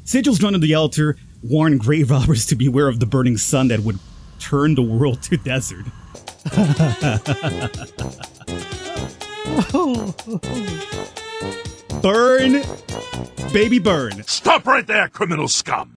Sigils drawn on the altar warn grave robbers to beware of the burning sun that would turn the world to desert. Burn, baby, burn. Stop right there, criminal scum!